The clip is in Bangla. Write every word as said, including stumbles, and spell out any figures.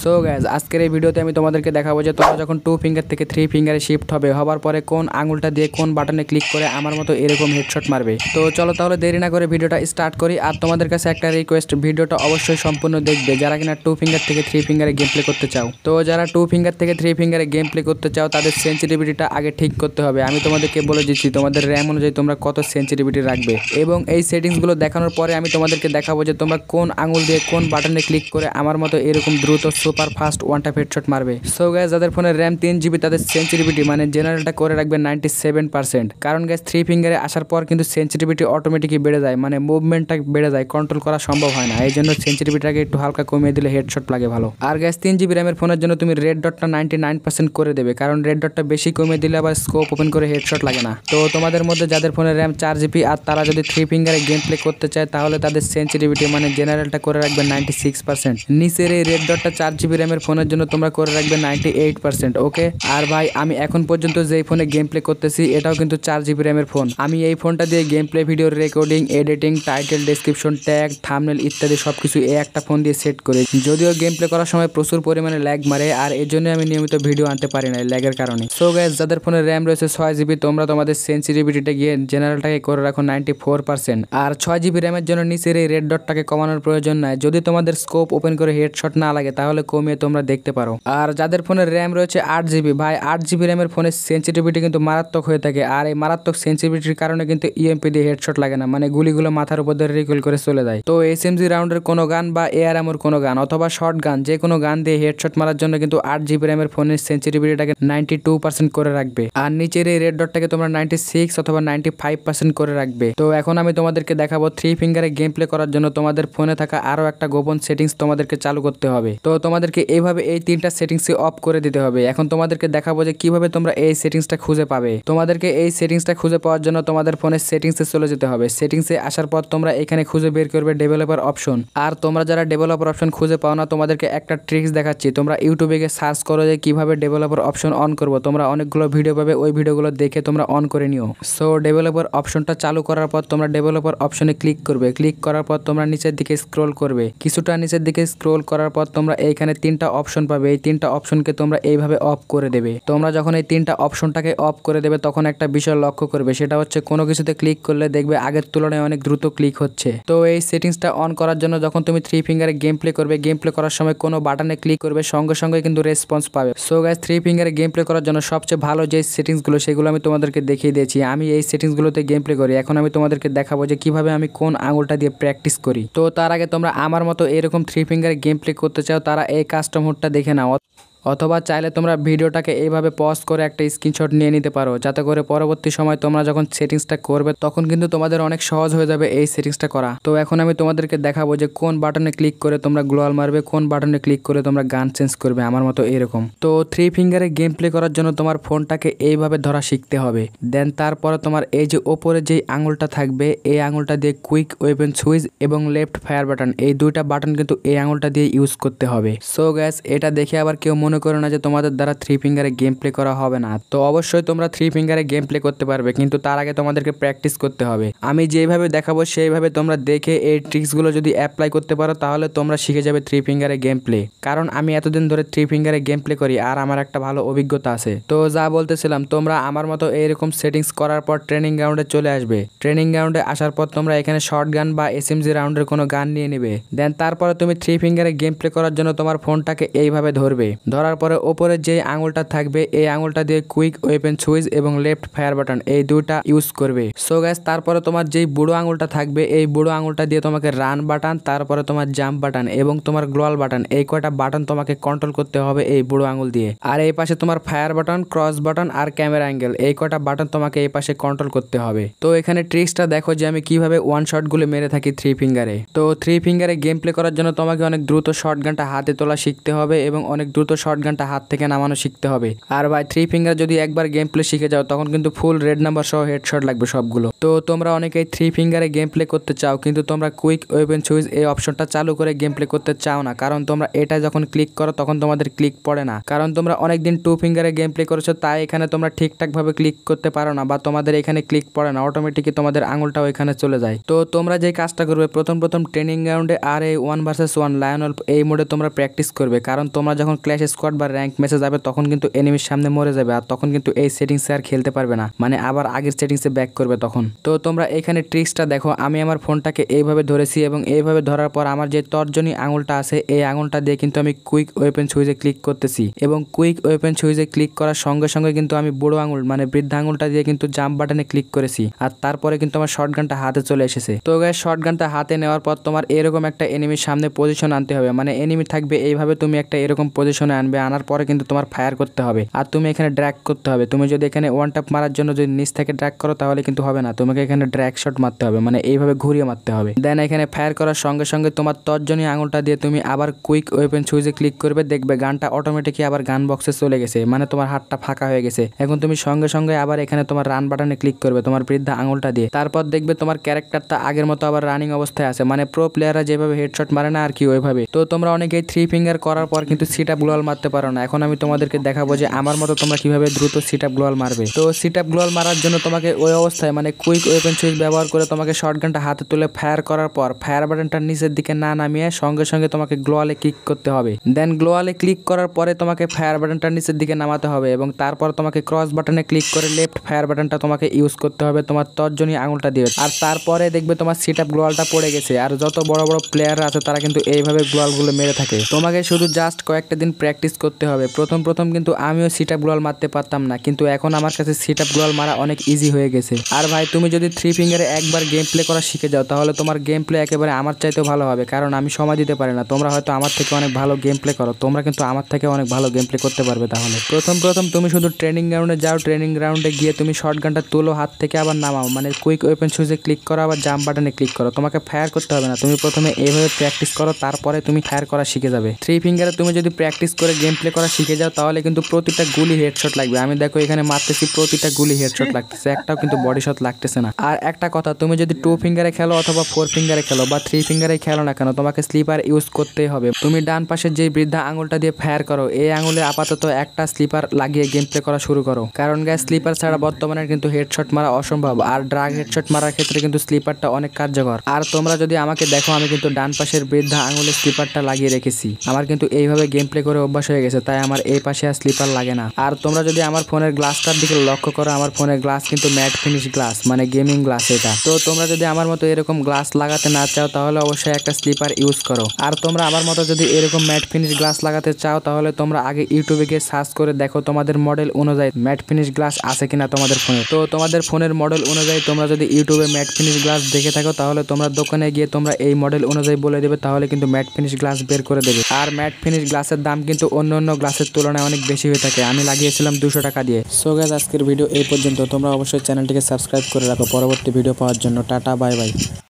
সো গাইস আজকের এই ভিডিওতে আমি তোমাদেরকে দেখাবো যে তোমরা যখন টু ফিঙ্গার থেকে থ্রি ফিঙ্গারে শিফট হবে হবার পরে কোন আঙুলটা দিয়ে কোন বাটনে ক্লিক করে আমার মতো এরকম হেডশট মারবে। তো চলো তাহলে দেরি না করে ভিডিওটা স্টার্ট করি। আর তোমাদের কাছে একটা রিকোয়েস্ট, ভিডিওটা অবশ্যই সম্পূর্ণ দেখবে যারা কিনা টু ফিঙ্গার থেকে থ্রি ফিঙ্গারে গেম প্লে করতে চাও। তো যারা টু ফিঙ্গার থেকে থ্রি ফিঙ্গারে গেম প্লে করতে চাও তাদের সেন্সিটিভিটিটা আগে ঠিক করতে হবে। আমি তোমাদেরকে বলে দিচ্ছি তোমাদের র্যাম অনুযায়ী তোমরা কত সেন্সিটিভিটি রাখবে, এবং এই সেটিংসগুলো দেখানোর পরে আমি তোমাদেরকে দেখাবো যে তোমরা কোন আঙুল দিয়ে কোন বাটনে ক্লিক করে আমার মতো এরকম দ্রুত super fast one type headshot মারবে। সো গাইস যাদের ফোনের র্যাম তিন জিবি তাদের সেন্সিটিভিটি মানে জেনারেলটা করে রাখবে নাইনটি সেভেন পার্সেন্ট। কারণ গাইস থ্রি ফিঙ্গারে আসার পর কিন্তু সেন্সিটিভিটি অটোমেটিকই বেড়ে যায়, মানে মুভমেন্টটা বেড়ে যায়, কন্ট্রোল করা সম্ভব হয় না। এই জন্য সেন্সিটিভিটিটাকে একটু হালকা কমিয়ে দিলে হেডশট লাগে ভালো। আর গাইস তিন জিবি র্যামের ফোনের জন্য তুমি রেড ডটটা নাইনটি নাইন পার্সেন্ট করে দেবে, কারণ রেড ডটটা বেশি কমিয়ে দিলে আবার স্কোপ ওপেন করে হেডশট লাগে না। তো তোমাদের মধ্যে যাদের ফোনের র্যাম চার জিবি আর তারা যদি থ্রি ফিঙ্গারে গেম প্লে করতে চায় তাহলে তাদের সেন্সিটিভিটি মানে জেনারেলটা করে রাখবে নাইনটি সিক্স পার্সেন্ট। নিচের এই রেড ডটটা চার জিবি র্যামের ফোনের জন্য তোমরা করে রাখবে নাইনটি এইট পার্সেন্ট। ওকে। আর ভাই আমি এখন পর্যন্ত যেই ফোনে গেম প্লে করতেছি এটাও কিন্তু চার জিবি র্যামের ফোন। আমি এই ফোনটা দিয়ে game play, video recording, editing, title, description, tag, thumbnail ইত্যাদি সবকিছু এই একটা ফোন দিয়ে সেট করি। যদিও গেম প্লে করার সময় প্রচুর পরিমাণে ল্যাগ মারে, আর এই জন্য আমি নিয়মিত ভিডিও আনতে পারি না ল্যাগের কারণে। সো গাইস যাদের ফোনে র্যাম রয়েছে ছয় জিবি তোমরা তোমাদের সেন্সিটিভিটিটা গিয়ে জেনারেলটাকে করে রাখো নাইনটি ফোর পার্সেন্ট। আর ছয় জিবি র্যামের জন্য নিচের এই রেড ডটটাকে কমানোর প্রয়োজন নাই। যদি তোমাদের স্কোপ ওপেন করে হেডশট না লাগে তাহলে কমিয়ে তোমরা দেখতে পারো। আর যাদের ফোনের র্যাম রয়েছে আট জিবি, ভাই আট জিবি র্যামের ফোনের সেন্সিটিভিটি কিন্তু মারাত্মক হয়ে থাকে। আর এই মারাত্মক সেন্সিটিভিটির কারণে কিন্তু ইএমপি দিয়ে হেডশট লাগে না, মানে গুলিগুলো মাথার উপর দিয়ে রিকল করে চলে যায়। তো এসএমজি রাউন্ডের কোনো গান বা এআর এমর কোনো গান অথবা শর্ট গান যে কোনো গান দিয়ে হেডশট মারার জন্য কিন্তু আট জিবি র্যামের ফোনের সেন্সিটিভিটিটাকে নাইনটি টু পার্সেন্ট করে রাখবে। আর নিচের এই রেড ডটটাকে তোমরা নাইনটি সিক্স অথবা নাইনটি ফাইভ পার্সেন্ট করে রাখবে। তো এখন আমি তোমাদেরকে দেখাবো থ্রি ফিঙ্গারে গেম প্লে করার জন্য তোমাদের ফোনে থাকা আরো একটা গোপন সেটিংস তোমাদেরকে চালু করতে হবে। তো তোমাদেরকে এইভাবে এই তিনটা সেটিংস অফ করে দিতে হবে। এখন তোমাদেরকে দেখাবো যে কিভাবে তোমরা এই সেটিংসটা খুঁজে পাবে। তোমাদেরকে এই সেটিংসটা খুঁজে পাওয়ার জন্য তোমাদের ফোনের সেটিংসে চলে যেতে হবে। সেটিংসে আসার পর তোমরা এখানে খুঁজে বের করবে ডেভেলপার অপশন। আর তোমরা যারা ডেভেলপার অপশন খুঁজে পাও না তোমাদেরকে একটা ট্রিক্স দেখাচ্ছি। তোমরা ইউটিউবে গিয়ে সার্চ করো যে কিভাবে ডেভেলপার অপশন অন করবো। তোমরা অনেকগুলো ভিডিও পাবে, ওই ভিডিওগুলো দেখে তোমরা অন করে নিও। সো ডেভেলপার অপশনটা চালু করার পর তোমরা ডেভেলপার অপশনে ক্লিক করবে। ক্লিক করার পর তোমরা নিচের দিকে স্ক্রল করবে। কিছুটা নিচের দিকে স্ক্রল করার পর তোমরা এইখানে তিনটা অপশন পাবে। এই তিনটা অপশনকে তোমরা এইভাবে অফ করে দেবে। তোমরা যখন এই তিনটা অপশনটাকে অফ করে দেবে তখন একটা বিষয় লক্ষ্য করবে, সেটা হচ্ছে কোনো কিছুতে ক্লিক করলে দেখবে আগের তুলনায় অনেক দ্রুত ক্লিক হচ্ছে। তো এই সেটিংসটা অন করার জন্য যখন তুমি থ্রি ফিঙ্গারে গেম প্লে করবে, গেম প্লে করার সময় কোনো বাটনে ক্লিক করবে সঙ্গে সঙ্গে কিন্তু রেসপন্স পাবে। সো গাইস থ্রি ফিঙ্গারে গেম প্লে করার জন্য সবচেয়ে ভালো যে সেটিংসগুলো সেগুলো আমি তোমাদেরকে দেখিয়ে দিয়েছি। আমি এই সেটিংসগুলোতে গেম প্লে করি। এখন আমি তোমাদেরকে দেখাবো যে কিভাবে আমি কোন আঙুলটা দিয়ে প্র্যাকটিস করি। তো তার আগে তোমরা আমার মতো এরকম থ্রি ফিঙ্গারে গেম প্লে করতে চাও তারা এই কাস্টম মোডটা দেখে নাও, অথবা চাইলে তোমরা ভিডিওটাকে এইভাবে পজ করে একটা স্ক্রিনশট নিয়ে নিতে পারো, যাতে করে পরবর্তী সময় তোমরা যখন সেটিংসটা করবে তখন কিন্তু তোমাদের অনেক সহজ হয়ে যাবে এই সেটিংসটা করা। তো এখন আমি তোমাদেরকে দেখাবো যে কোন বাটনে ক্লিক করে তোমরা গ্লোয়াল মারবে, কোন বাটনে ক্লিক করে তোমরা গান চেঞ্জ করবে আমার মতো এরকম। তো থ্রি ফিঙ্গারে গেম প্লে করার জন্য তোমার ফোনটাকে এইভাবে ধরা শিখতে হবে। দেন তারপরে তোমার এই যে ওপরে যেই আঙুলটা থাকবে এই আঙুলটা দিয়ে কুইক ওয়েপন সুইচ এবং লেফট ফায়ার বাটন এই দুইটা বাটন কিন্তু এই আঙুলটা দিয়ে ইউজ করতে হবে। সো গাইস এটা দেখে আবার কেউ মনে করো না যে তোমাদের দ্বারা থ্রি ফিঙ্গারে গেম প্লে করা হবে না। তো অবশ্যই তোমরা থ্রি ফিঙ্গারে গেম প্লে করতে পারবে, কিন্তু তার আগে তোমাদেরকে প্র্যাকটিস করতে হবে। আমি যেভাবে দেখাবো সেইভাবে তোমরা দেখে এই ট্রিক্সগুলো যদি অ্যাপ্লাই করতে পারো তাহলে তোমরা শিখে যাবে থ্রি ফিঙ্গারে গেম প্লে। কারণ আমি এতদিন ধরে থ্রি ফিঙ্গারে গেম প্লে করি আর আমার একটা ভালো অভিজ্ঞতা আছে। তো যা বলতেছিলাম, তোমরা আমার মতো এইরকম সেটিংস করার পর ট্রেনিং গ্রাউন্ডে চলে আসবে। ট্রেনিং গ্রাউন্ডে আসার পর তোমরা এখানে শর্ট গান বা এসএমজি রাউন্ডের কোনো গান নিয়ে নেবে। দেন তারপরে তুমি থ্রি ফিঙ্গারে গেম প্লে করার জন্য তোমার ফোনটাকে এইভাবে ধরবে। ধরার পরে ওপরে যে আঙুলটা থাকবে এই আঙুলটা দিয়ে কুইক ওয়েপন সুইচ এবং লেফট ফায়ার বাটন এই দুইটা ইউজ করবে। সো গাইস তারপরে তোমার যেই বুড়ো আঙুলটা থাকবে এই বুড়ো আঙুলটা দিয়ে তোমাকে রান বাটন, তারপরে তোমার জাম্প বাটন এবং তোমার গ্লোয়াল বাটন এই কয়টা বাটন তোমাকে কন্ট্রোল করতে হবে এই বুড়ো আঙুল দিয়ে। আর এই পাশে তোমার ফায়ার বাটন, ক্রস বাটন আর ক্যামেরা অ্যাঙ্গেল এই কয়টা বাটন তোমাকে এই পাশে কন্ট্রোল করতে হবে। তো এখানে ট্রিক্সটা দেখো যে আমি কিভাবে ওয়ান শট গুলো মেরে থাকি থ্রি ফিঙ্গারে। তো থ্রি ফিঙ্গারে গেম প্লে করার জন্য তোমাকে অনেক দ্রুত শর্ট গানটা হাতে তোলা শিখতে হবে এবং অনেক দ্রুত শর্ট শটগানটা হাত থেকে নামানো শিখতে হবে। আর ভাই থ্রি ফিঙ্গার যদি একবার গেম প্লে শিখে যাও তখন কিন্তু ফুল রেড নাম্বার সহ হেডশট লাগবে সবগুলো। তো তোমরা অনেকেই থ্রি ফিঙ্গারে গেম প্লে করতে চাও কিন্তু তোমরা কুইক ওয়েপন চুইজ এই অপশনটা চালু করে গেম প্লে করতে চাও না, কারণ তোমরা এটা যখন ক্লিক করো তখন তোমাদের ক্লিক পড়ে না, কারণ তোমরা অনেকদিন টু ফিঙ্গারে গেম প্লে করেছো তাই এখানে তোমরা ঠিকঠাক ভাবে ক্লিক করতে পারো না বা তোমাদের এখানে ক্লিক পড়ে না, অটোমেটিকই তোমাদের আঙুলটাও এখানে চলে যায়। তো তোমরা যে কাজটা করবে প্রথম প্রথম ট্রেনিং গ্রাউন্ডে আর এই one versus one lion wolf এই মোডে তোমরা প্র্যাকটিস করবে, কারণ তোমরা যখন ক্ল্যাশ স্কোয়াড বা র্যাঙ্ক ম্যাচে যাবে তখন কিন্তু এনিমির সামনে মরে যাবে আর তখন কিন্তু এই সেটিংসে আর খেলতে পারবে না, মানে আবার আগের সেটিংসে ব্যাক করবে তখন। তো তোমরা এখানে ট্রিক্সটা দেখো, আমি আমার ফোনটাকে এইভাবে ধরেছি এবং এইভাবে ধরার পর আমার যে তর্জনী আঙুলটা আছে এই আঙুলটা দিয়ে কিন্তু আমি কুইক ওয়েপন সুইচে ক্লিক করতেছি এবং কুইক ওয়েপন সুইচে ক্লিক করার সঙ্গে সঙ্গে কিন্তু আমি বুড়ো আঙুল মানে বৃদ্ধা আঙুলটা দিয়ে কিন্তু জাম্প বাটনে ক্লিক করেছি আর তারপরে কিন্তু আমার শটগানটা হাতে চলে এসেছে। তো গাইস শটগানটা হাতে নেওয়ার পর তোমার এরকম একটা এনিমির সামনে পজিশন আনতে হবে, মানে এনিমি থাকবে এইভাবে তুমি একটা এরকম পজিশনে আনবে, আনার পরে কিন্তু তোমার ফায়ার করতে হবে আর তুমি এখানে ড্র্যাগ করতে হবে। তুমি যদি এখানে ওয়ান ট্যাপ মারার জন্য যদি নিচ থেকে ড্র্যাগ করো তাহলে কিন্তু হবে না, তোমাকে এখানে ড্র্যাগ শট মারতে হবে, মানে এইভাবে ঘুরিয়ে মারতে হবে। দেন এখানে ফায়ার করার সঙ্গে সঙ্গে তোমার তর্জনী আঙুলটা দিয়ে তুমি আবার কুইক ওয়েপন সুইচে ক্লিক করবে, দেখবে গানটা অটোমেটিকই আবার গান বক্সে চলে গেছে, মানে তোমার হাতটা ফাঁকা হয়ে গেছে। এখন তুমি সঙ্গে সঙ্গে আবার এখানে তোমার রান বাটনে ক্লিক করবে তোমার বৃদ্ধা আঙুলটা দিয়ে, তারপর দেখবে তোমার ক্যারেক্টারটা আগের মতো আবার রানিং অবস্থায় আছে, মানে প্রো প্লেয়াররা যেভাবে হেডশট মারে না আর কি ওইভাবে। তো তোমরা অনেকেই থ্রি ফিঙ্গার করার পর কিন্তু সিট আপ গ্লোয়াল মারতে পারো না, এখন আমি তোমাদেরকে দেখাবো যে আমার মতো তোমরা কিভাবে দ্রুত সিট আপ গ্লোয়াল মারবে। তো সিট আপ গ্লোয়াল মারার জন্য তোমাকে ওই অবস্থায় মানে কুইক ওয়েপন সুইচ ব্যবহার করে তোমাকে শটগানটা হাতে তুলে ফায়ার করার পর ফায়ার বাটনটা নিচের দিকে না নামিয়ে সঙ্গে সঙ্গে তোমাকে গ্লোয়ালে ক্লিক করতে হবে। দেন গ্লোয়ালে ক্লিক করার পরে তোমাকে ফায়ার বাটনটা নিচের দিকে নামাতে হবে এবং তারপর তোমাকে ক্রস বাটনে ক্লিক করে লেফট ফায়ার বাটনটা তোমাকে ইউজ করতে হবে তোমার তর্জনী আঙুলটা দিয়ে, আর তারপরে দেখবে তোমার সিট আপ গ্লোয়ালটা পড়ে গেছে। আর যত বড় বড় প্লেয়ার আছে তারা কিন্তু এইভাবে গ্লোয়ালগুলো মেরে থাকে, তোমাকে শুধু জাস্ট কয়েকটা দিন প্র্যাকটিস করতে হবে। প্রথম প্রথম কিন্তু আমিও সিট আপ গ্লোয়াল মারতে পারতাম না, কিন্তু এখন আমার কাছে সিট আপ গ্লোয়াল মারা অনেক ইজি হয়ে গেছে। আর ভাই তুমি যদি থ্রি ফিঙ্গারে একবার গেম প্লে করা শিখে যাও তাহলে তোমার গেম প্লে একেবারে আমার চাইতেও ভালো হবে, কারণ আমি সময় দিতে পারি না, তোমরা হয়তো আমার থেকে অনেক ভালো গেম প্লে করো, তোমরা কিন্তু আমার থেকে অনেক ভালো গেম প্লে করতে পারবে। তাহলে প্রথম প্রথম তুমি শুধু ট্রেনিং গ্রাউন্ডে যাও, ট্রেনিং গ্রাউন্ডে গিয়ে তুমি শটগানটা তুলো হাত থেকে আবার নামাও, মানে কুইক ওয়েপন সুইচে ক্লিক করো আবার জাম্প বাটনে ক্লিক করো, তোমাকে ফায়ার করতে হবে না, তুমি প্রথমে এইভাবে প্র্যাকটিস করো তারপরে তুমি ফায়ার করা শিখে যাবে। থ্রি ফিঙ্গারে তুমি যদি প্র্যাকটিস করে গেম প্লে করা শিখে যাও তাহলে কিন্তু প্রতিটা গুলি হেডশট লাগবে। আমি দেখো এখানে মারতেছি প্রতিটা গুলি হেডশট লাগতেছে, একটাও কিন্তু বডি শট লাগতেছে না। আর একটা কথা, তুমি যদি টু ফিঙ্গারে খেলো অথবা ফোর ফিঙ্গারে খেলো বা থ্রি ফিঙ্গারে খেলো না কেন তোমাকে স্লিপার ইউজ করতেই হবে। তুমি ডান পাশের যে বৃদ্ধা আঙুলটা দিয়ে ফায়ার করো এই আঙুলে আপাতত একটা স্লিপার লাগিয়ে গেম প্লে করা শুরু করো, কারণ গায়ে স্লিপার ছাড়া বর্তমানে কিন্তু হেডশট মারা অসম্ভব, আর ড্রাগ হেডশট মারার ক্ষেত্রে কিন্তু স্লিপারটা অনেক কার্যকর। আর তোমরা যদি আমাকে দেখো আমি কিন্তু ডান পাশের বৃদ্ধা আঙুলে স্লিপারটা লাগিয়ে রেখেছি, আমার কিন্তু এইভাবে গেম প্লে করে অভ্যাস হয়ে গেছে, তাই আমার এই পাশে আর স্লিপার লাগে না। আর তোমরা যদি আমার ফোনের গ্লাসটার দিকে লক্ষ্য করো, আমার ফোনের গ্লাস কিন্তু ম্যাট ফিনিশ গ্লাস, মানে গেমিং গ্লাস এটা। তো তোমরা যদি আমার মতো এরকম গ্লাস লাগাতে না চাও তাহলে অবশ্যই একটা স্লিপার ইউজ করো। আর তোমরা আমার মতো যদি এরকম ম্যাট ফিনিশ গ্লাস লাগাতে চাও তাহলে তোমরা আগে ইউটিউবে গিয়ে সার্চ করে দেখো তোমাদের মডেল অনুযায়ী ম্যাট ফিনিশ গ্লাস আছে কিনা তোমাদের ফোনে। তো তোমাদের ফোনের মডেল অনুযায়ী তোমরা যদি ইউটিউবে ম্যাট ফিনিশ গ্লাস দেখে থাকো তাহলে তোমরা দোকানে গিয়ে তোমরা এই মডেল অনুযায়ী বলে দেবে, তাহলে কিন্তু ম্যাট ফিনিশ গ্লাস বের করে দেবে। আর ম্যাট ফিনিশ গ্লাসের দাম কিন্তু অন্য অন্য গ্লাসের তুলনায় অনেক বেশি হয়ে থাকে, আমি লাগিয়েছিলাম দুশো টাকা দিয়ে। সো গাইস আজকের ভিডিও এই পর্যন্ত, তোমরা অবশ্যই চ্যানেলটিকে সাবস্ক্রাইব করে রাখো পরবর্তী ভিডিও পাওয়ার জন্য। Tata bye by.